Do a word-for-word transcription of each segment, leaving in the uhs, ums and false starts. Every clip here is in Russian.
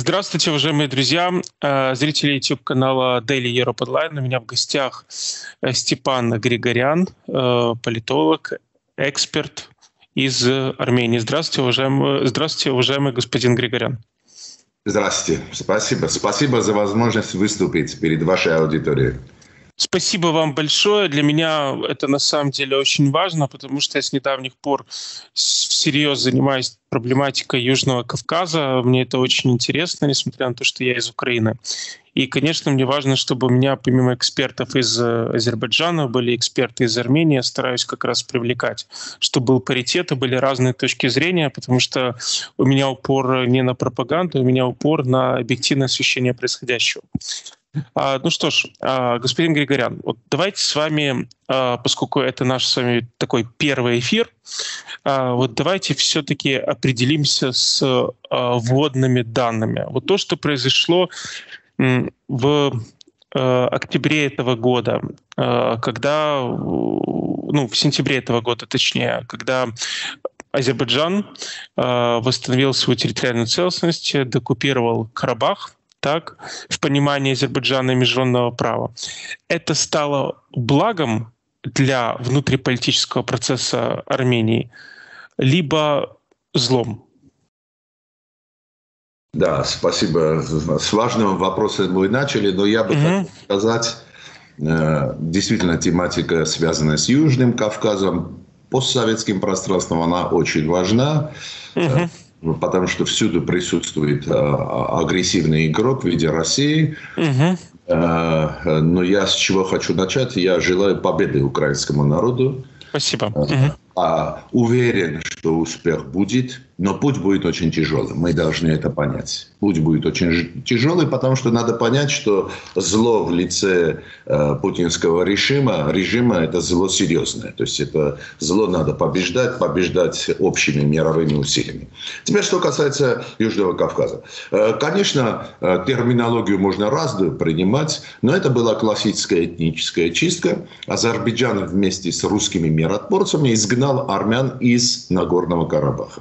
Здравствуйте, уважаемые друзья, э, зрители YouTube-канала Daily Europe Online. У меня в гостях э, Степан Григорян, э, политолог, эксперт из э, Армении. Здравствуйте, уважаемый, здравствуйте, уважаемый господин Григорян. Здравствуйте. Спасибо. Спасибо за возможность выступить перед вашей аудиторией. Спасибо вам большое. Для меня это на самом деле очень важно, потому что я с недавних пор всерьез занимаюсь проблематикой Южного Кавказа. Мне это очень интересно, несмотря на то, что я из Украины. И, конечно, мне важно, чтобы у меня, помимо экспертов из Азербайджана, были эксперты из Армении. Я стараюсь как раз привлекать, чтобы был паритет и были разные точки зрения, потому что у меня упор не на пропаганду, у меня упор на объективное освещение происходящего. А, ну что ж, а, господин Григорян, вот давайте с вами, а, поскольку это наш с вами такой первый эфир, а, вот давайте все-таки определимся с а, вводными данными. Вот то, что произошло м, в а, октябре этого года, а, когда, ну, в сентябре этого года, точнее, когда Азербайджан а, восстановил свою территориальную целостность, деоккупировал Карабах, так, в понимании Азербайджана и международного права, это стало благом для внутриполитического процесса Армении, либо злом? Да, спасибо. С важного вопроса вы начали, но я бы Угу. хотел сказать, действительно, тематика, связанная с Южным Кавказом, постсоветским пространством, она очень важна. Угу. Потому что всюду присутствует а, агрессивный игрок в виде России. Угу. А, но я с чего хочу начать? Я желаю победы украинскому народу. Спасибо. А, угу. а, уверен, что успех будет, но путь будет очень тяжелый. Мы должны это понять. Путь будет очень тяжелый, потому что надо понять, что зло в лице э, путинского режима, режима это зло серьезное. То есть это зло надо побеждать, побеждать общими мировыми усилиями. Теперь, что касается Южного Кавказа. Э, конечно, э, терминологию можно разную принимать, но это была классическая этническая чистка. Азербайджан вместе с русскими миротворцами изгнал армян из Нагорного Карабаха.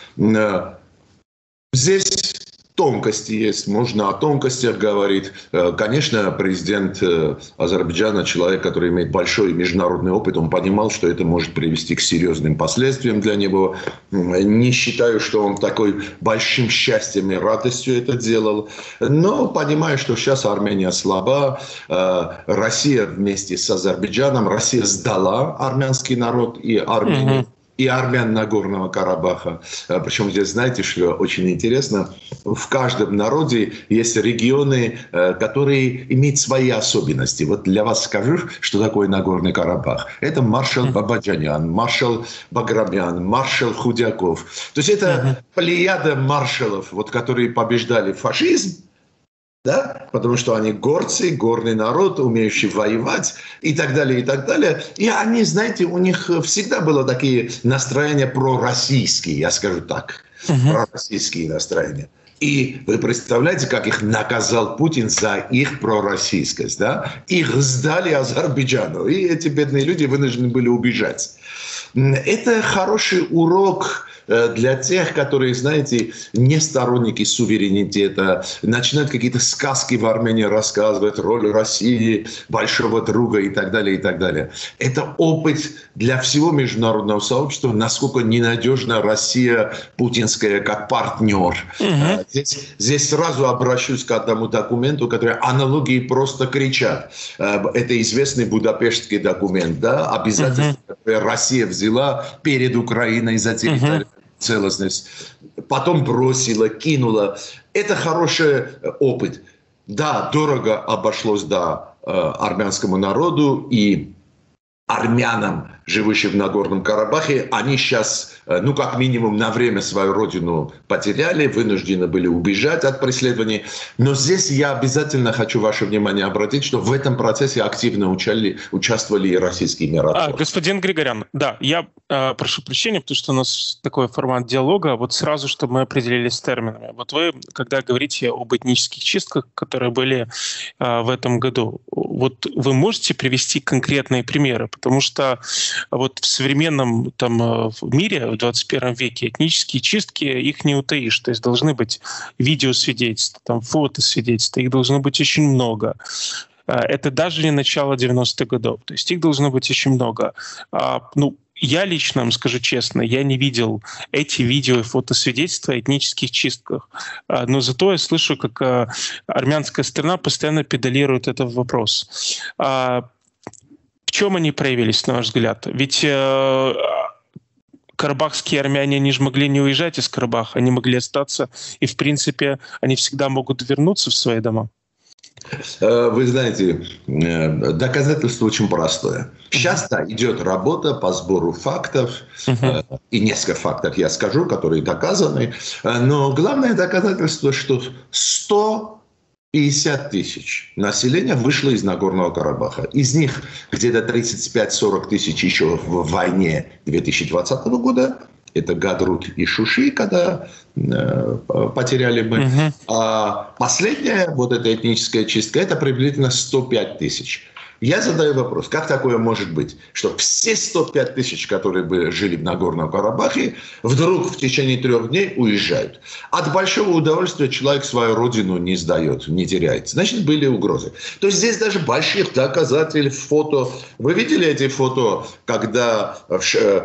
Здесь тонкости есть, можно о тонкостях говорить. Конечно, президент Азербайджана, человек, который имеет большой международный опыт, он понимал, что это может привести к серьезным последствиям для него. Не считаю, что он такой большим счастьем и радостью это делал. Но понимаю, что сейчас Армения слаба. Россия вместе с Азербайджаном, Россия сдала армянский народ и Армению. Mm-hmm. И армян Нагорного Карабаха. Причем здесь, знаете, что очень интересно, в каждом народе есть регионы, которые имеют свои особенности. Вот для вас скажу, что такое Нагорный Карабах. Это маршал Бабаджанян, маршал Баграмян, маршал Худяков. То есть это плеяда маршалов, вот, которые побеждали фашизм. Да? Потому что они горцы, горный народ, умеющий воевать и так далее, и так далее. И они, знаете, у них всегда было такие настроения пророссийские, я скажу так, uh-huh. пророссийские настроения. И вы представляете, как их наказал Путин за их пророссийскость, да? Их сдали Азербайджану, и эти бедные люди вынуждены были убежать. Это хороший урок для тех, которые, знаете, не сторонники суверенитета, начинают какие-то сказки в Армении рассказывать, роль России, большого друга и так далее, и так далее. Это опыт для всего международного сообщества, насколько ненадежна Россия путинская как партнер. Угу. Здесь, здесь сразу обращусь к одному документу, который аналогии просто кричат. Это известный Будапештский документ, да, обязательства, угу. которые Россия взяла перед Украиной за территорию. Угу. Целостность, потом бросила, кинула. Это хороший опыт. Да, дорого обошлось, да, армянскому народу и армянам, живущим в Нагорном Карабахе. Они сейчас, ну, как минимум, на время свою родину потеряли, вынуждены были убежать от преследований. Но здесь я обязательно хочу ваше внимание обратить, что в этом процессе активно учали, участвовали и российские миротворцы. А, господин Григорян, да, я э, прошу прощения, потому что у нас такой формат диалога. Вот сразу, чтобы мы определились с терминами. Вот вы, когда говорите об этнических чистках, которые были э, в этом году, вот вы можете привести конкретные примеры? Потому что А вот в современном там, в мире, в двадцать первом веке, этнические чистки, их не утаишь. То есть должны быть видеосвидетельства, там, фотосвидетельства, их должно быть очень много. Это даже не начало девяностых годов. То есть их должно быть очень много. А, ну, я лично вам скажу честно, я не видел эти видео и фотосвидетельства о этнических чистках. А, но зато я слышу, как а, армянская сторона постоянно педалирует этот вопрос. А, в чем они проявились, на ваш взгляд? Ведь э, карабахские армяне, они же могли не уезжать из Карабаха, они могли остаться, и, в принципе, они всегда могут вернуться в свои дома. Вы знаете, доказательство очень простое. Сейчас да, идет работа по сбору фактов, uh-huh. и несколько фактов я скажу, которые доказаны. Но главное доказательство, что сто пятьдесят тысяч населения вышло из Нагорного Карабаха. Из них где-то тридцать пять - сорок тысяч еще в войне две тысячи двадцатого года. Это Гадрут и Шуши, когда э, потеряли мы. Uh-huh. А последняя вот эта этническая чистка, это приблизительно сто пять тысяч. Я задаю вопрос, как такое может быть, что все сто пять тысяч, которые бы жили в Нагорном Карабахе, вдруг в течение трех дней уезжают? От большого удовольствия человек свою родину не сдает, не теряет. Значит, были угрозы. То есть здесь даже больших доказательств, фото. Вы видели эти фото, когда в,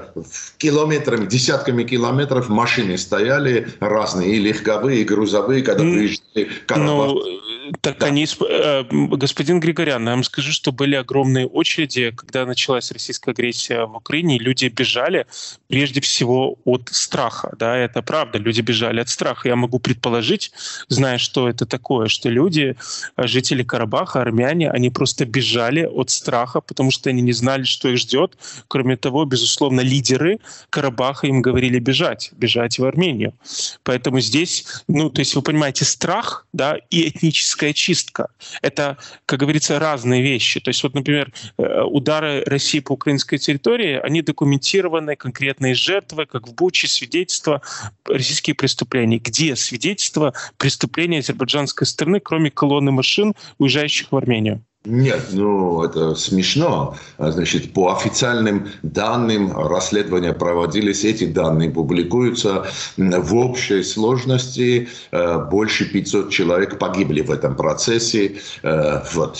в километрами, десятками километров машины стояли разные, и легковые, и грузовые, когда приезжали в Карабах? Ну, так да. они, господин Григорян, я вам скажу, что были огромные очереди, когда началась российская агрессия в Украине, люди бежали прежде всего от страха. Да, это правда, люди бежали от страха. Я могу предположить, зная, что это такое, что люди, жители Карабаха, армяне, они просто бежали от страха, потому что они не знали, что их ждет. Кроме того, безусловно, лидеры Карабаха им говорили бежать, бежать в Армению. Поэтому здесь, ну, то есть вы понимаете, страх, да, и этническая чистка — это, как говорится, разные вещи. То есть вот, например, удары России по украинской территории, они документированы, конкретные жертвы, как в Буче, свидетельства российских преступлений. Где свидетельства преступления азербайджанской стороны, кроме колонны машин, уезжающих в Армению? Нет, ну это смешно. Значит, по официальным данным расследования проводились, эти данные публикуются. В общей сложности больше пятисот человек погибли в этом процессе вот,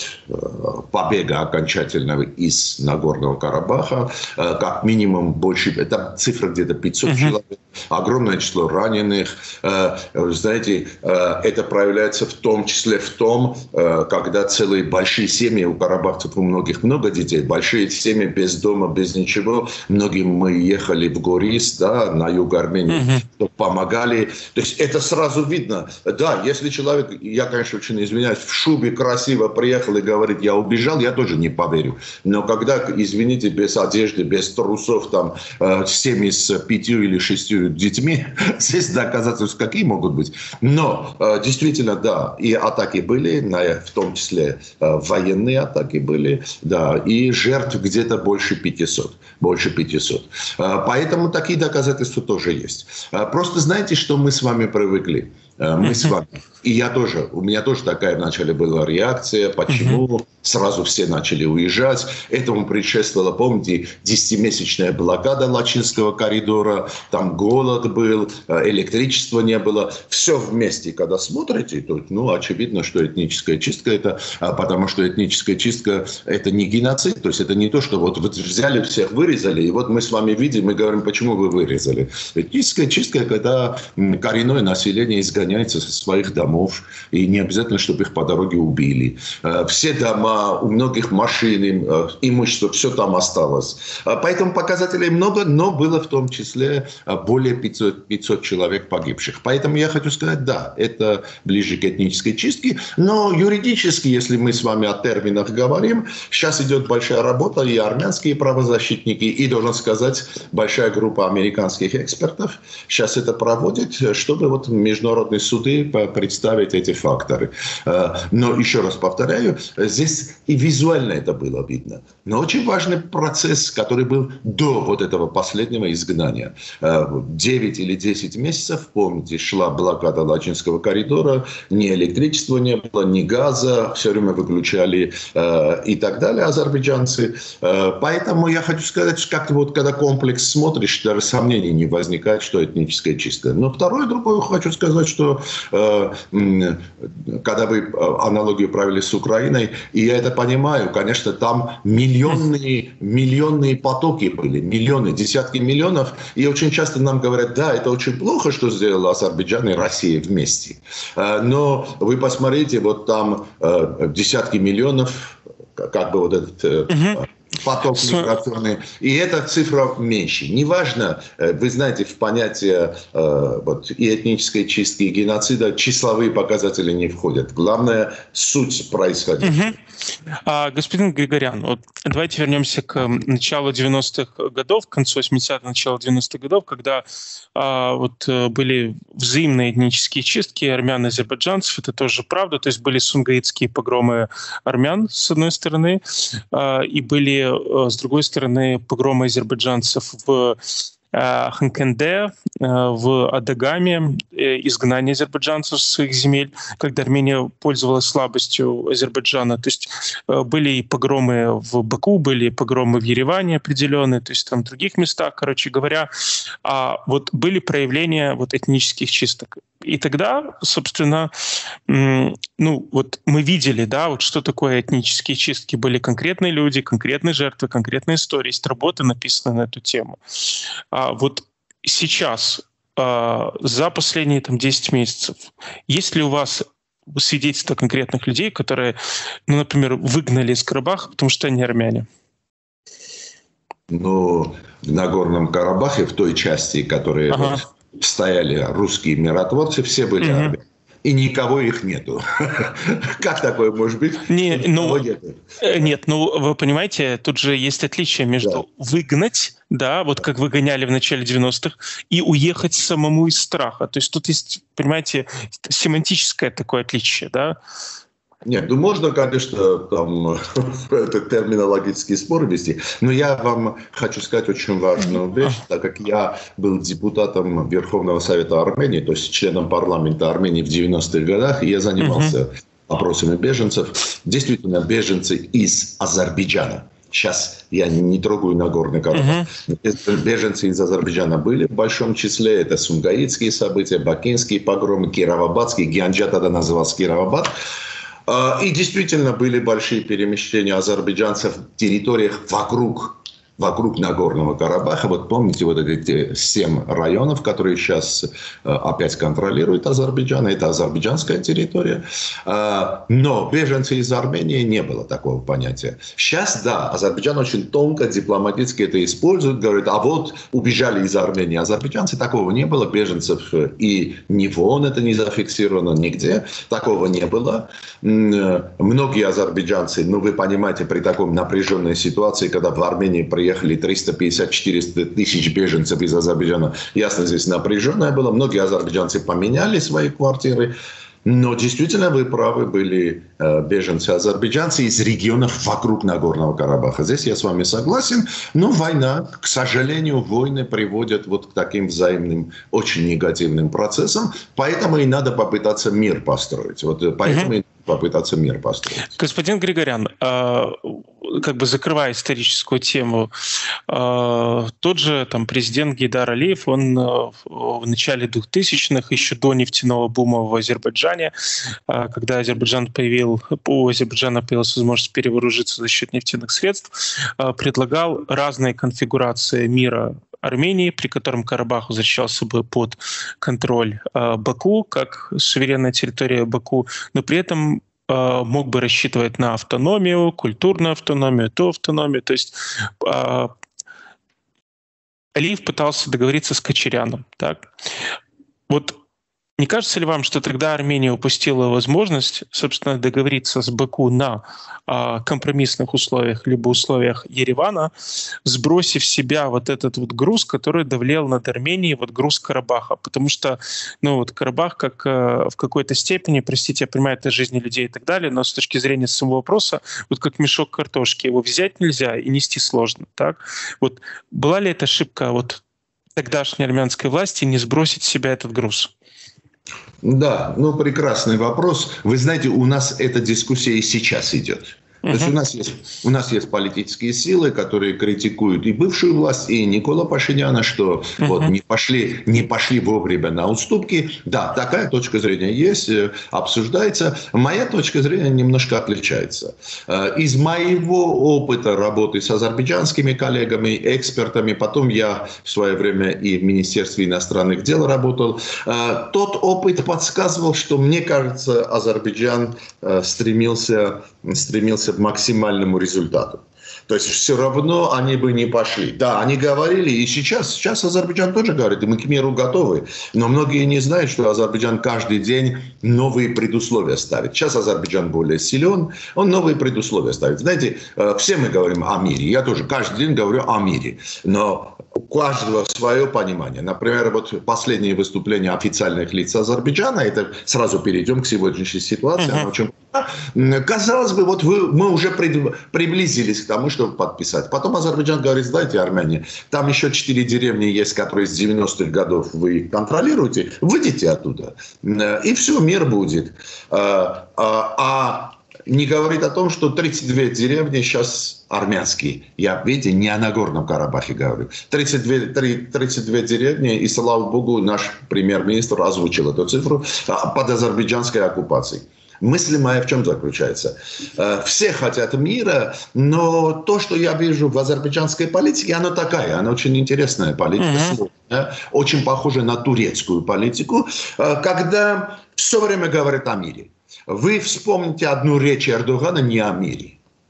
побега окончательного из Нагорного Карабаха. Как минимум больше, это цифра где-то пятьсот uh-huh. человек. Огромное число раненых. Знаете, это проявляется в том числе в том, когда целые большие семьи, у карабахцев у многих много детей, большие семьи без дома, без ничего. Многим мы ехали в Горис, да, на юг Армении, uh-huh. помогали. То есть это сразу видно. Да, если человек, я, конечно, очень извиняюсь, в шубе красиво приехал и говорит, я убежал, я тоже не поверю. Но когда, извините, без одежды, без трусов, там, семьи с пятью или шестью детьми, здесь доказательства какие могут быть. Но действительно, да, и атаки были, в том числе военные, военные атаки были, да, и жертв где-то больше пятисот, больше пятисот. Поэтому такие доказательства тоже есть. Просто знаете, что мы с вами привыкли? Мы с вами. И я тоже, у меня тоже такая вначале была реакция, почему uh-huh. сразу все начали уезжать. Этому предшествовала, помните, десятимесячная блокада Лачинского коридора, там голод был, электричества не было. Все вместе, когда смотрите, то, ну, очевидно, что этническая чистка это, потому что этническая чистка это не геноцид, то есть это не то, что вот вы взяли всех, вырезали, и вот мы с вами видим, мы говорим, почему вы вырезали. Этническая чистка, когда коренное население изгоняется со своих домов, и не обязательно, чтобы их по дороге убили. Все дома, у многих машин, имущество, все там осталось. Поэтому показателей много, но было в том числе более пятисот, пятисот человек погибших. Поэтому я хочу сказать, да, это ближе к этнической чистке, но юридически, если мы с вами о терминах говорим, сейчас идет большая работа, и армянские правозащитники, и, должен сказать, большая группа американских экспертов сейчас это проводит, чтобы вот международный международные суды представить эти факторы. Но еще раз повторяю, здесь и визуально это было видно. Но очень важный процесс, который был до вот этого последнего изгнания. девять или десять месяцев, помните, шла блокада Лачинского коридора, ни электричества не было, ни газа, все время выключали и так далее азербайджанцы. Поэтому я хочу сказать, что как-то вот когда комплекс смотришь, даже сомнений не возникает, что этническая чистка. Но второе, другое хочу сказать, что э, когда вы аналогию провели с Украиной, и я это понимаю, конечно, там миллионные, миллионные потоки были, миллионы, десятки миллионов, и очень часто нам говорят, да, это очень плохо, что сделала Азербайджан и Россия вместе. Э, но вы посмотрите, вот там э, десятки миллионов, как бы вот этот... Э, поток миграционный. И эта цифра меньше. Неважно, вы знаете, в понятие э, вот, и этнической чистки, и геноцида числовые показатели не входят. Главное, суть происходящего. Угу. А, господин Григорян, вот давайте вернемся к началу девяностых годов, к концу восьмидесятых, началу девяностых годов, когда а, вот, были взаимные этнические чистки армян и азербайджанцев. Это тоже правда. То есть были сунгаитские погромы армян, с одной стороны, а, и были, с другой стороны, погромы азербайджанцев в Ханкенде, в Адагаме, изгнание азербайджанцев с своих земель, когда Армения пользовалась слабостью Азербайджана. То есть были и погромы в Баку, были и погромы в Ереване определенные, то есть там в других местах, короче говоря. А вот были проявления вот этнических чисток. И тогда, собственно, ну вот мы видели, да, вот что такое этнические чистки. Были конкретные люди, конкретные жертвы, конкретные истории. Есть работы, написанные на эту тему. А вот сейчас, за последние там, десять месяцев, есть ли у вас свидетельства конкретных людей, которые, ну, например, выгнали из Карабаха, потому что они армяне? Ну, в Нагорном Карабахе, в той части, которые ага. вот, стояли русские миротворцы, все были угу. армяне. И никого их нету. Как такое может быть? Не, ну, нет, ну вы понимаете, тут же есть отличие между да. выгнать, да, вот как выгоняли в начале девяностых, и уехать самому из страха. То есть тут есть, понимаете, семантическое такое отличие, да. Нет, ну можно, конечно, там этот терминологический спор вести, но я вам хочу сказать очень важную вещь, так как я был депутатом Верховного Совета Армении, то есть членом парламента Армении в девяностых годах, и я занимался вопросами беженцев. Действительно, беженцы из Азербайджана. Сейчас я не трогаю Нагорный Карабах. Uh-huh. Беженцы из Азербайджана были в большом числе. Это сунгаитские события, бакинские погромы, кировабадские. Гианджа тогда назывался Кировабад. И действительно были большие перемещения азербайджанцев в территориях вокруг, вокруг Нагорного Карабаха. Вот помните вот эти семь районов, которые сейчас опять контролирует Азербайджан. Это азербайджанская территория. Но беженцы из Армении не было такого понятия. Сейчас, да, Азербайджан очень тонко, дипломатически это использует. Говорит, а вот убежали из Армении азербайджанцы. Такого не было. Беженцев и ни в ООН это не зафиксировано нигде. Такого не было. Многие азербайджанцы, ну вы понимаете, при таком напряженной ситуации, когда в Армении приехали Приехали триста пятьдесят - четыреста тысяч беженцев из Азербайджана. Ясно, здесь напряженное было. Многие азербайджанцы поменяли свои квартиры. Но действительно, вы правы, были беженцы-азербайджанцы из регионов вокруг Нагорного Карабаха. Здесь я с вами согласен. Но война, к сожалению, войны приводят вот к таким взаимным, очень негативным процессам. Поэтому и надо попытаться мир построить. Вот поэтому угу. и попытаться мир построить. Господин Григорян, как бы закрывая историческую тему, тот же там президент Гейдар Алиев, он в начале двухтысячных, еще до нефтяного бума в Азербайджане, когда Азербайджан появил, у Азербайджана появилась возможность перевооружиться за счет нефтяных средств, предлагал разные конфигурации мира Армении, при котором Карабах возвращался бы под контроль Баку, как суверенная территория Баку, но при этом мог бы рассчитывать на автономию, культурную автономию, ту автономию. То есть Алиев пытался договориться с Кочаряном. Так? Вот Не кажется ли вам, что тогда Армения упустила возможность, собственно, договориться с Баку на а, компромиссных условиях, либо условиях Еревана, сбросив с себя вот этот вот груз, который давлел над Арменией, вот груз Карабаха? Потому что, ну вот Карабах как э, в какой-то степени, простите, я понимаю, это жизни людей и так далее, но с точки зрения самого вопроса, вот как мешок картошки, его взять нельзя и нести сложно, так? Вот была ли это ошибка вот тогдашней армянской власти не сбросить с себя этот груз? Да, ну прекрасный вопрос. Вы знаете, у нас эта дискуссия и сейчас идет. То есть у нас есть, у нас есть политические силы, которые критикуют и бывшую власть, и Никола Пашиняна, что uh-huh. вот не пошли, не пошли вовремя на уступки. Да, такая точка зрения есть, обсуждается. Моя точка зрения немножко отличается. Из моего опыта работы с азербайджанскими коллегами, экспертами, потом я в свое время и в Министерстве иностранных дел работал, тот опыт подсказывал, что, мне кажется, Азербайджан стремился, стремился к максимальному результату. То есть все равно они бы не пошли. Да, они говорили, и сейчас, сейчас Азербайджан тоже говорит, и мы к миру готовы. Но многие не знают, что Азербайджан каждый день новые предусловия ставит. Сейчас Азербайджан более силен, он новые предусловия ставит. Знаете, все мы говорим о мире. Я тоже каждый день говорю о мире. Но у каждого свое понимание. Например, вот последние выступления официальных лиц Азербайджана, это сразу перейдем к сегодняшней ситуации, uh-huh. она очень... Казалось бы, вот вы, мы уже пред, приблизились к тому, чтобы подписать. Потом Азербайджан говорит, знаете, армяне, там еще четыре деревни есть, которые с девяностых годов вы контролируете, выйдите оттуда, и все, мир будет. А, а, а не говорит о том, что тридцать две деревни сейчас армянские. Я, видите, не о Нагорном Карабахе говорю. тридцать две, тридцать две деревни, и, слава богу, наш премьер-министр озвучил эту цифру под азербайджанской оккупацией. Мысль моя в чем заключается? Все хотят мира, но то, что я вижу в азербайджанской политике, она такая, она очень интересная политика, uh-huh. сложная, очень похожа на турецкую политику, когда все время говорят о мире. Вы вспомните одну речь Эрдогана не о мире.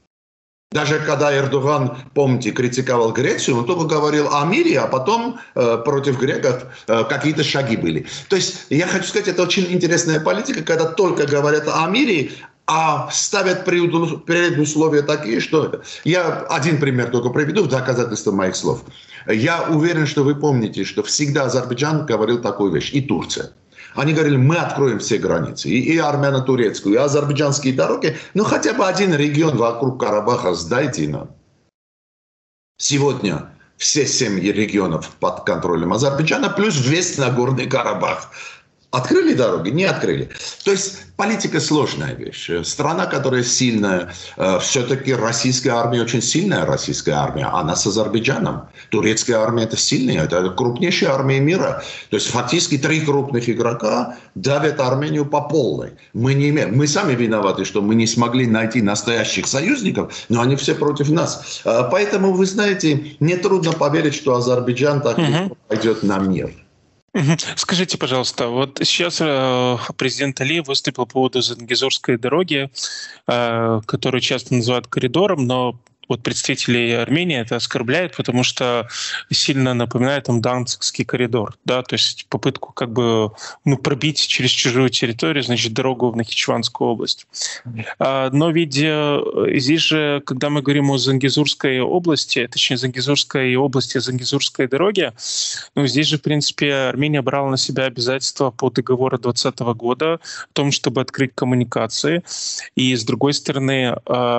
Даже когда Эрдоган, помните, критиковал Грецию, он только говорил о мире, а потом э, против греков э, какие-то шаги были. То есть, я хочу сказать, это очень интересная политика, когда только говорят о мире, а ставят предусловия такие, что... Я один пример только приведу в доказательство моих слов. Я уверен, что вы помните, что всегда Азербайджан говорил такую вещь, и Турция. Они говорили, мы откроем все границы, и, и армяно-турецкую, и азербайджанские дороги, но хотя бы один регион вокруг Карабаха сдайте нам. Сегодня все семь регионов под контролем Азербайджана, плюс весь Нагорный Карабах. Открыли дороги? Не открыли. То есть политика сложная вещь. Страна, которая сильная, э, все-таки российская армия очень сильная российская армия. Она с Азербайджаном. Турецкая армия это сильная, это крупнейшая армия мира. То есть фактически три крупных игрока давят Армению по полной. Мы не имеем, мы сами виноваты, что мы не смогли найти настоящих союзников, но они все против нас. Э, поэтому, вы знаете, нетрудно поверить, что Азербайджан так легко пойдет на мир. Скажите, пожалуйста, вот сейчас э, президент Алиев выступил по поводу Зангезурской дороги, э, которую часто называют коридором, но вот представители Армении это оскорбляют, потому что сильно напоминает там Данцигский коридор, да, то есть попытку как бы ну, пробить через чужую территорию, значит, дорогу в Нахичеванскую область. А, но ведь здесь же, когда мы говорим о Зангезурской области, точнее Зангезурской области, Зангезурской дороге, ну, здесь же, в принципе, Армения брала на себя обязательства по договору двадцатого года о том, чтобы открыть коммуникации, и с другой стороны,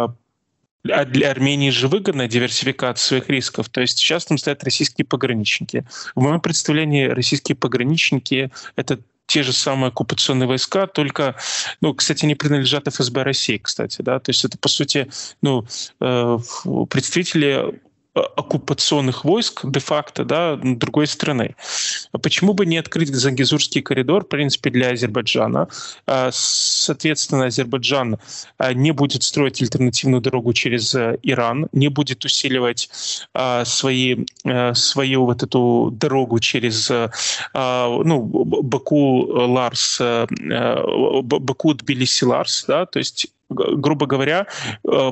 а для Армении же выгодна диверсификация своих рисков. То есть сейчас там стоят российские пограничники. В моем представлении российские пограничники — это те же самые оккупационные войска, только, ну, кстати, они принадлежат эф эс бэ России, кстати, да, то есть это, по сути, ну, представители оккупационных войск де-факто, да, другой страны. Почему бы не открыть Зангезурский коридор, в принципе, для Азербайджана? Соответственно, Азербайджан не будет строить альтернативную дорогу через Иран, не будет усиливать свои, свою вот эту дорогу через ну, Баку-Ларс, Баку-Тбилиси-Ларс, да, то есть, грубо говоря,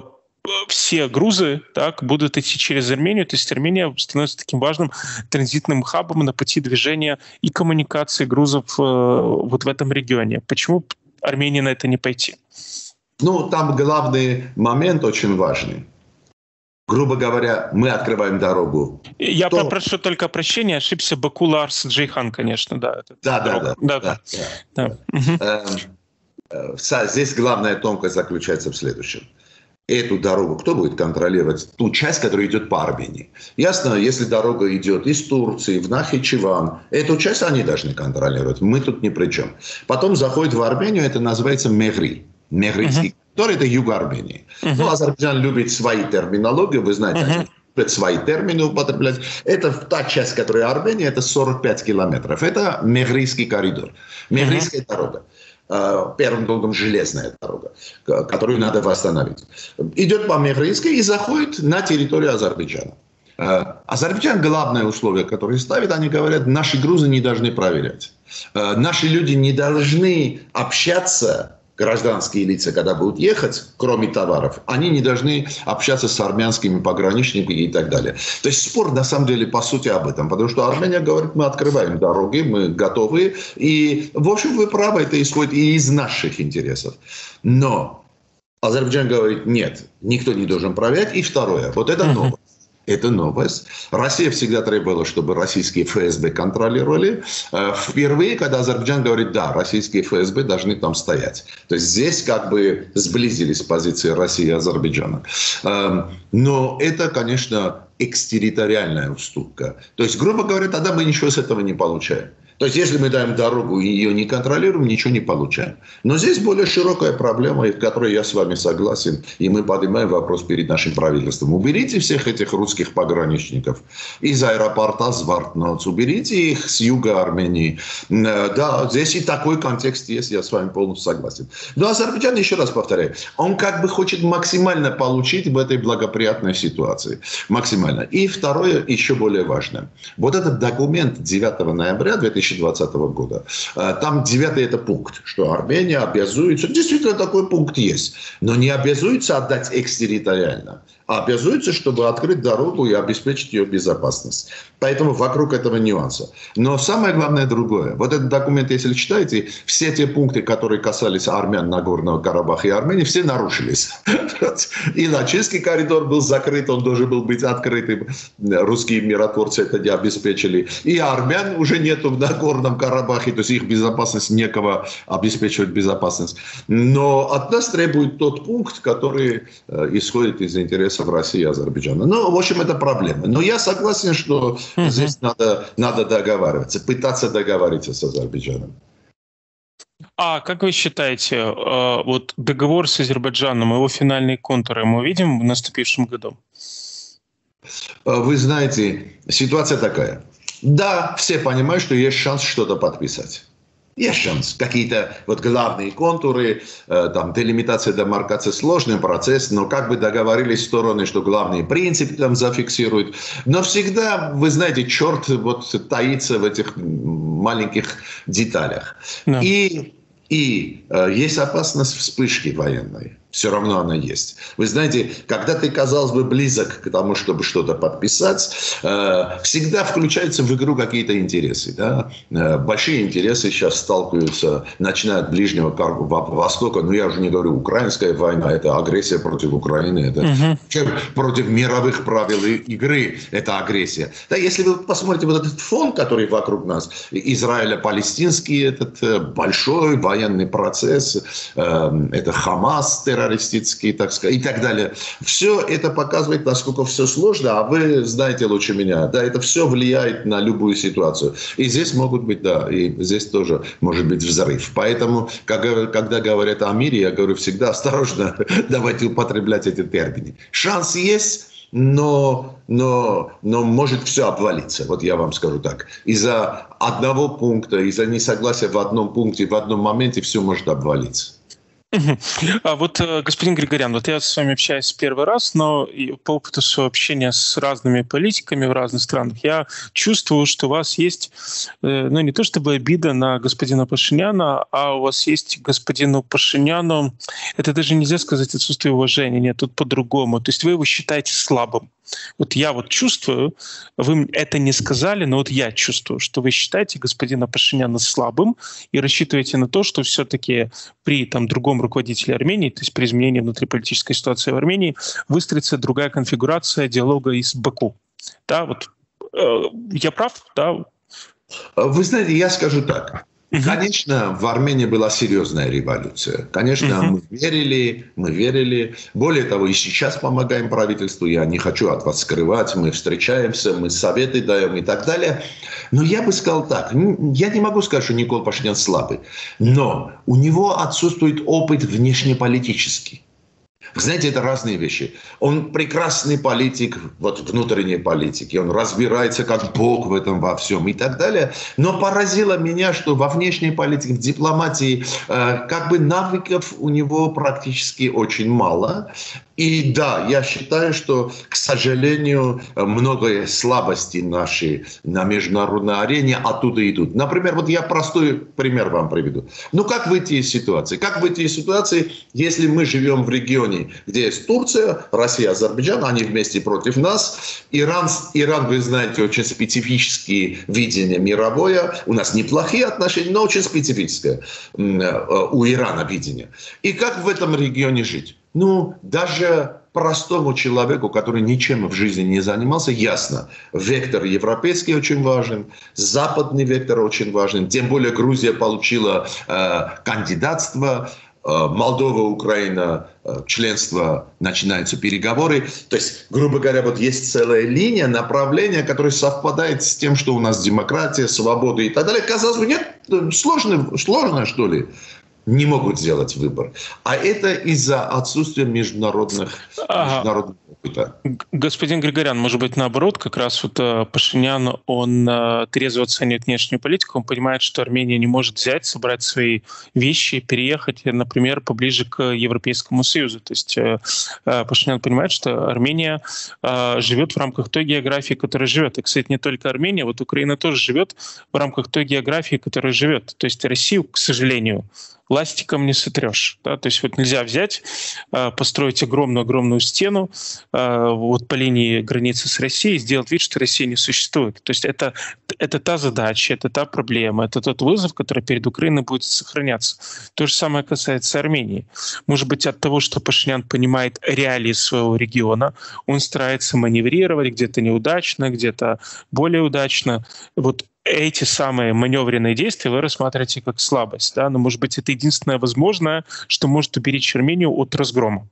все грузы так, будут идти через Армению, то есть Армения становится таким важным транзитным хабом на пути движения и коммуникации грузов э, вот в этом регионе. Почему Армении на это не пойти? Ну, там главный момент очень важный. Грубо говоря, мы открываем дорогу. Я Кто... попрошу только прощения, ошибся Баку Ларс Джейхан, конечно, да. Да, да, да, да, да, да, да. Угу. Здесь главная тонкость заключается в следующем. Эту дорогу кто будет контролировать? Ту часть, которая идет по Армении. Ясно, если дорога идет из Турции в Нахичеван, эту часть они должны контролировать. Мы тут ни при чем. Потом заходит в Армению, это называется Мегри. Мегрийский uh-huh. коридор, это юг Армении. Uh-huh. Ну, Азербайджан любит свои терминологии, вы знаете, uh-huh. они любят свои термины употреблять. Это та часть, которая Армения, это сорок пять километров. Это Мегрийский коридор. Мегрийская uh-huh. дорога. Первым долгом железная дорога, которую надо восстановить. Идет по Мегрийской и заходит на территорию Азербайджана. Азербайджан главное условие, которое ставит, они говорят, наши грузы не должны проверять. Наши люди не должны общаться, гражданские лица, когда будут ехать, кроме товаров, они не должны общаться с армянскими пограничниками и так далее. То есть спор на самом деле по сути об этом. Потому что Армения говорит, мы открываем дороги, мы готовы. И в общем вы правы, это исходит и из наших интересов. Но Азербайджан говорит, нет, никто не должен проверять. И второе, вот это новость. Это новость. Россия всегда требовала, чтобы российские эф эс бэ контролировали. Впервые, когда Азербайджан говорит, да, российские эф эс бэ должны там стоять. То есть здесь как бы сблизились позиции России и Азербайджана. Но это, конечно, экстерриториальная уступка. То есть, грубо говоря, тогда мы ничего с этого не получаем. То есть, если мы даем дорогу и ее не контролируем, ничего не получаем. Но здесь более широкая проблема, в которой я с вами согласен, и мы поднимаем вопрос перед нашим правительством. Уберите всех этих русских пограничников из аэропорта Звартноц, уберите их с юга Армении. Да, здесь и такой контекст есть, я с вами полностью согласен. Но Азербайджан, еще раз повторяю, он как бы хочет максимально получить в этой благоприятной ситуации. Максимально. И второе, еще более важное. Вот этот документ девятого ноября две тысячи двадцатого года. Там девятый это пункт, что Армения обязуется, действительно такой пункт есть, но не обязуется отдать экстерриториально, а обязуется, чтобы открыть дорогу и обеспечить ее безопасность. Поэтому вокруг этого нюанса. Но самое главное другое. Вот этот документ, если читаете, все те пункты, которые касались армян Нагорного Карабаха и Армении, все нарушились. И Лачинский коридор был закрыт, он должен был быть открытым. Русские миротворцы это не обеспечили. И армян уже нету в Нагорном Карабахе, то есть их безопасность, некого обеспечивать безопасность. Но от нас требует тот пункт, который исходит из интересов в России и Азербайджана. Ну, в общем, это проблема. Но я согласен, что uh-huh. здесь надо, надо договариваться, пытаться договориться с Азербайджаном. А как вы считаете, вот договор с Азербайджаном, его финальные контуры мы увидим в наступившем году? Вы знаете, ситуация такая. Да, все понимают, что есть шанс что-то подписать. Есть шанс. Какие-то вот главные контуры, э, там, делимитация, демаркация, сложный процесс, но как бы договорились стороны, что главные принципы там зафиксируют. Но всегда, вы знаете, черт вот таится в этих маленьких деталях. Да. И, и э, есть опасность вспышки военной. Все равно она есть. Вы знаете, когда ты, казалось бы, близок к тому, чтобы что-то подписать, э, всегда включаются в игру какие-то интересы. Да? Э, большие интересы сейчас сталкиваются, начиная от Ближнего Востока, ну я уже не говорю, украинская война, это агрессия против Украины, это uh-huh. против мировых правил игры, это агрессия. Да, если вы посмотрите вот этот фон, который вокруг нас, Израило-палестинский этот э, большой военный процесс, э, это Хамас, террористический, террористические, так сказать, и так далее. Все это показывает, насколько все сложно, а вы знаете лучше меня, да, это все влияет на любую ситуацию. И здесь могут быть, да, и здесь тоже может быть взрыв. Поэтому, когда говорят о мире, я говорю всегда осторожно, давайте употреблять эти термины. Шанс есть, но, но, но может все обвалиться, вот я вам скажу так. Из-за одного пункта, из-за несогласия в одном пункте, в одном моменте все может обвалиться. Мгм. А вот, э, господин Григорян, вот я с вами общаюсь первый раз, но и по опыту своего общения с разными политиками в разных странах, я чувствую, что у вас есть, э, ну, не то чтобы обида на господина Пашиняна, а у вас есть к господину Пашиняну, это даже нельзя сказать отсутствие уважения, нет, тут по-другому. То есть вы его считаете слабым. Вот я вот чувствую, вы это не сказали, но вот я чувствую, что вы считаете господина Пашиняна слабым и рассчитываете на то, что все-таки при там, другом руководителе Армении, то есть при изменении внутриполитической ситуации в Армении, выстроится другая конфигурация диалога из Баку. Да, вот э, я прав, да? Вы знаете, я скажу так. Конечно, в Армении была серьезная революция. Конечно, uh-huh. мы верили, мы верили. Более того, и сейчас помогаем правительству. Я не хочу от вас скрывать. Мы встречаемся, мы советы даем и так далее. Но я бы сказал так. Я не могу сказать, что Никол Пашинян слабый. Но у него отсутствует опыт внешнеполитический. Знаете, это разные вещи. Он прекрасный политик, вот внутренней политики. Он разбирается как бог в этом во всем и так далее. Но поразило меня, что во внешней политике, в дипломатии, э, как бы навыков у него практически очень мало. И да, я считаю, что, к сожалению, многое слабости наши на международной арене оттуда идут. Например, вот я простой пример вам приведу. Ну, как выйти из ситуации? Как выйти из ситуации, если мы живем в регионе, где есть Турция, Россия, Азербайджан, они вместе против нас. Иран, Иран, вы знаете, очень специфические видения мировое. У нас неплохие отношения, но очень специфическое у Ирана видение. И как в этом регионе жить? Ну, даже простому человеку, который ничем в жизни не занимался, ясно. Вектор европейский очень важен, западный вектор очень важен. Тем более Грузия получила э, кандидатство, э, Молдова, Украина, э, членство, начинаются переговоры. То есть, грубо говоря, вот есть целая линия, направление, которое совпадает с тем, что у нас демократия, свобода и так далее. Казалось бы, нет, сложно, сложно что ли? Не могут сделать выбор. А это из-за отсутствия международных, ага. международного опыта. Господин Григорян, может быть, наоборот, как раз вот Пашинян, он трезво оценивает внешнюю политику, он понимает, что Армения не может взять, собрать свои вещи, переехать, например, поближе к Европейскому Союзу. То есть Пашинян понимает, что Армения живет в рамках той географии, которая живет. И, кстати, не только Армения, вот Украина тоже живет в рамках той географии, которая живет. То есть Россию, к сожалению, ластиком не сотрешь. Да? То есть вот нельзя взять, построить огромную-огромную стену вот по линии границы с Россией и сделать вид, что Россия не существует. То есть это, это та задача, это та проблема, это тот вызов, который перед Украиной будет сохраняться. То же самое касается Армении. Может быть, от того, что Пашинян понимает реалии своего региона, он старается маневрировать где-то неудачно, где-то более удачно. Вот эти самые маневренные действия вы рассматриваете как слабость, да? Но, может быть, это единственное возможное, что может уберечь Армению от разгрома.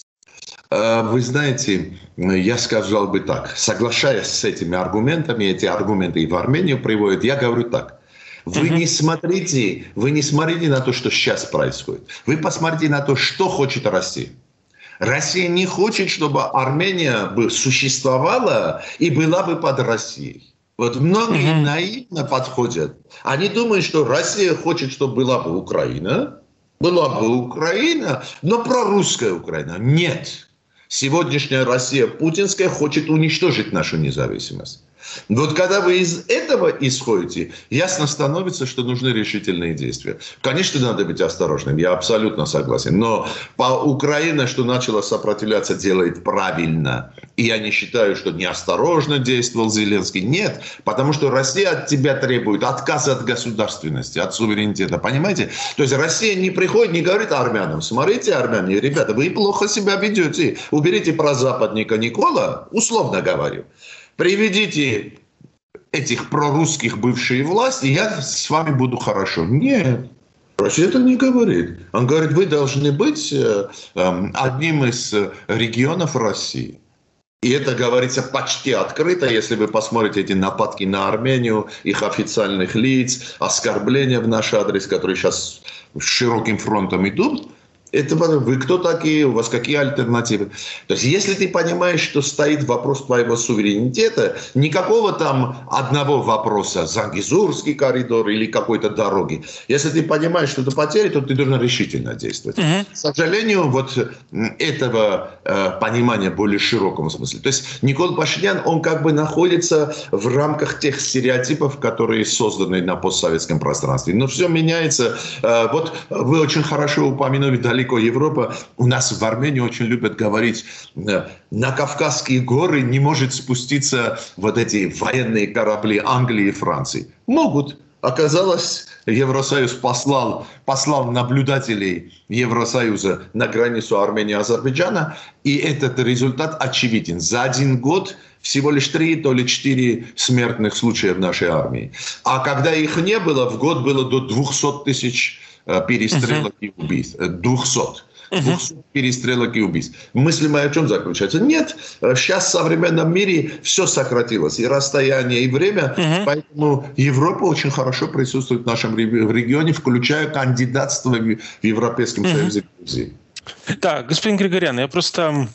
Вы знаете, я сказал бы так, соглашаясь с этими аргументами, эти аргументы и в Армению приводят, я говорю так. Вы uh-huh. не смотрите, вы не смотрите на то, что сейчас происходит. Вы посмотрите на то, что хочет Россия. Россия не хочет, чтобы Армения бы существовала и была бы под Россией. Вот многие mm-hmm. наивно подходят. Они думают, что Россия хочет, чтобы была бы Украина. Была бы Украина, но прорусская Украина. Нет. Сегодняшняя Россия путинская хочет уничтожить нашу независимость. Вот когда вы из этого исходите, ясно становится, что нужны решительные действия. Конечно, надо быть осторожным, я абсолютно согласен. Но по Украине, что начала сопротивляться, делает правильно. И я не считаю, что неосторожно действовал Зеленский. Нет, потому что Россия от тебя требует отказа от государственности, от суверенитета. Понимаете? То есть Россия не приходит, не говорит армянам: смотрите, армяне, ребята, вы плохо себя ведете. Уберите прозападника Никола, условно говорю. Приведите этих прорусских бывшие власти, и я с вами буду хорошо. Нет, Россия это не говорит. Он говорит, вы должны быть э, э, одним из регионов России. И это говорится почти открыто, если вы посмотрите эти нападки на Армению, их официальных лиц, оскорбления в наш адрес, которые сейчас широким фронтом идут. Это вы кто такие, у вас какие альтернативы? То есть если ты понимаешь, что стоит вопрос твоего суверенитета, никакого там одного вопроса, Зангезурский коридор или какой-то дороги. Если ты понимаешь, что это потеря, то ты должен решительно действовать. Угу. К сожалению, вот этого э, понимания в более широком смысле. То есть Никол Пашинян, он как бы находится в рамках тех стереотипов, которые созданы на постсоветском пространстве. Но все меняется. Э, вот вы очень хорошо упомянули далеко Европа. У нас в Армении очень любят говорить, э, на Кавказские горы не может спуститься вот эти военные корабли Англии и Франции. Могут. Оказалось, Евросоюз послал, послал наблюдателей Евросоюза на границу Армении и Азербайджана, и этот результат очевиден. За один год всего лишь три, то ли четыре смертных случая в нашей армии. А когда их не было, в год было до двухсот тысяч перестрелок uh-huh. и убийств. двухсот. двухсот перестрелок и убийств. Мысль моя в чем заключается? Нет, сейчас в современном мире все сократилось. И расстояние, и время. Uh-huh. Поэтому Европа очень хорошо присутствует в нашем регионе, включая кандидатство в Европейском uh-huh. Союзе Грузии. Да, господин Григорян, я просто...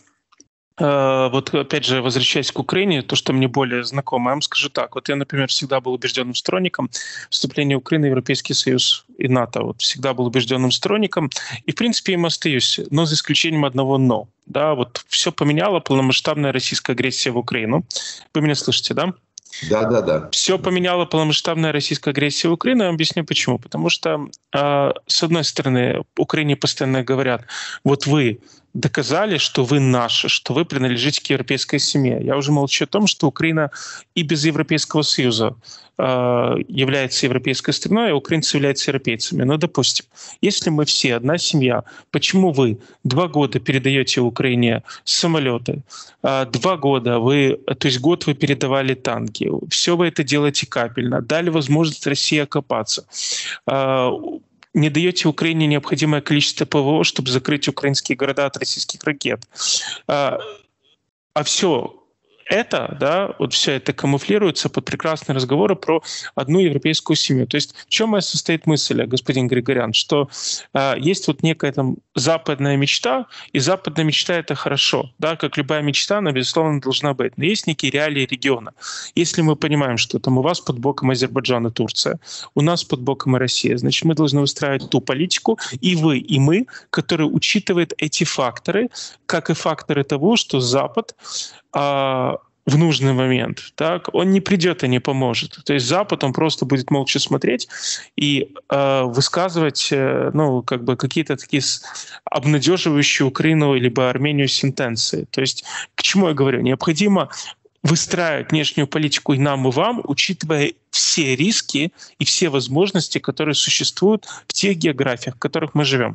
Вот опять же, возвращаясь к Украине, то, что мне более знакомо, я вам скажу так. Вот я, например, всегда был убежденным сторонником вступления Украины в Европейский Союз и НАТО. Вот всегда был убежденным сторонником. И, в принципе, им остаюсь. Но за исключением одного «но». Да, вот все поменяло полномасштабная российская агрессия в Украину. Вы меня слышите, да? Да, да, да. Все поменяло полномасштабная российская агрессия в Украину. Я объясню почему. Потому что, э, с одной стороны, Украине постоянно говорят, вот вы доказали, что вы наши, что вы принадлежите к европейской семье. Я уже молчу о том, что Украина и без Европейского Союза э, является европейской страной, а украинцы являются европейцами. Но, допустим, если мы все одна семья, почему вы два года передаете Украине самолеты, э, два года вы, то есть год вы передавали танки, все вы это делаете капельно, дали возможность России окопаться, э, не даете Украине необходимое количество ПВО, чтобы закрыть украинские города от российских ракет. А, а все это, да, вот все это камуфлируется под прекрасные разговоры про одну европейскую семью. То есть в чем и состоит мысль, господин Григорян, что э, есть вот некая там западная мечта, и западная мечта — это хорошо, да, как любая мечта, она, безусловно, должна быть. Но есть некие реалии региона. Если мы понимаем, что там у вас под боком Азербайджан и Турция, у нас под боком и Россия, значит, мы должны выстраивать ту политику, и вы, и мы, которая учитывает эти факторы, как и факторы того, что Запад а, в нужный момент, так, он не придет и не поможет. То есть Запад, он просто будет молча смотреть и э, высказывать, э, ну, как бы какие-то такие обнадеживающие Украину либо Армению сентенции. То есть к чему я говорю? Необходимо выстраивать внешнюю политику и нам, и вам, учитывая все риски и все возможности, которые существуют в тех географиях, в которых мы живем.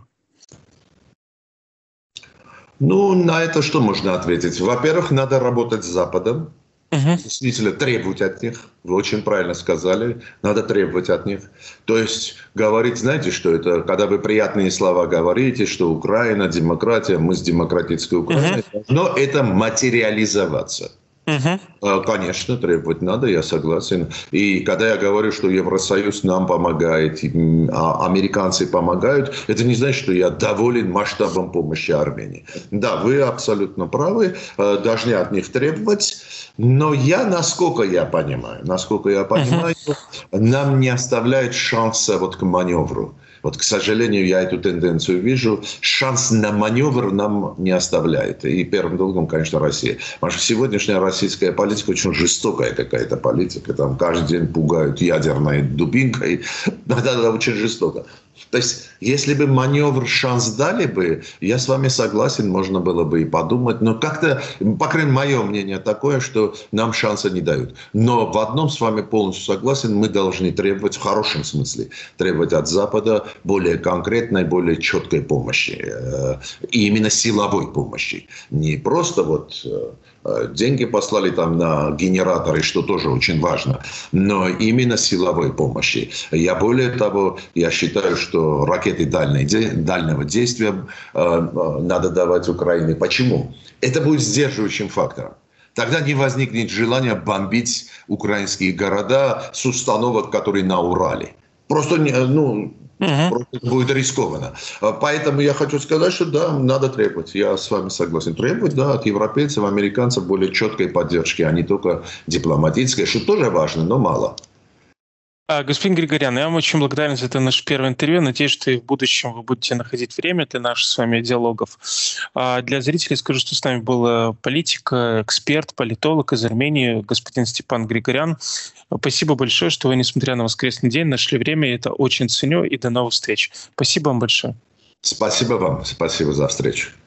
Ну, на это что можно ответить? Во-первых, надо работать с Западом. Uh-huh. Действительно, требовать от них. Вы очень правильно сказали. Надо требовать от них. То есть говорить, знаете, что это, когда вы приятные слова говорите, что Украина, демократия, мы с демократической Украиной, uh-huh. но это материализоваться. Uh-huh. Конечно, требовать надо, я согласен. И когда я говорю, что Евросоюз нам помогает, а американцы помогают, это не значит, что я доволен масштабом помощи Армении. Да, вы абсолютно правы, должны от них требовать. Но я, насколько я понимаю, насколько я понимаю, uh-huh. нам не оставляет шанса вот к маневру. Вот, к сожалению, я эту тенденцию вижу. Шанс на маневр нам не оставляет. И первым долгом, конечно, Россия. Потому что сегодняшняя российская политика очень жестокая какая-то политика. Там каждый день пугают ядерной дубинкой. Это очень жестоко. То есть, если бы маневр шанс дали бы, я с вами согласен, можно было бы и подумать. Но как-то, по крайней мере, мое мнение такое, что нам шанса не дают. Но в одном с вами полностью согласен, мы должны требовать, в хорошем смысле, требовать от Запада более конкретной, более четкой помощи. И именно силовой помощи. Не просто вот деньги послали там на генераторы, что тоже очень важно, но именно силовой помощи. Я более того, я считаю, что ракеты дальнего действия надо давать Украине. Почему? Это будет сдерживающим фактором. Тогда не возникнет желания бомбить украинские города с установок, которые на Урале. Просто, ну, Угу. просто будет рискованно. Поэтому я хочу сказать, что да, надо требовать. Я с вами согласен. Требовать, да, от европейцев, американцев более четкой поддержки, а не только дипломатической, что тоже важно, но мало. А, Господин Григорян, я вам очень благодарен за это наше первое интервью. Надеюсь, что и в будущем вы будете находить время для наших с вами диалогов. А для зрителей скажу, что с нами был политик, эксперт, политолог из Армении, господин Степан Григорян. Спасибо большое, что вы, несмотря на воскресный день, нашли время. Я это очень ценю. И до новых встреч. Спасибо вам большое. Спасибо вам. Спасибо за встречу.